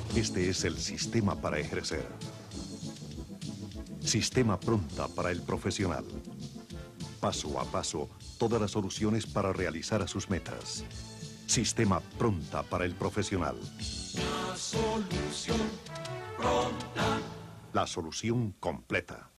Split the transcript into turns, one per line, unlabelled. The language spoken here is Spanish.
Este es el sistema para ejercer. Sistema Pronta para el profesional. Paso a paso, todas las soluciones para realizar sus metas. Sistema Pronta para el profesional.
La solución pronta.
La solución completa.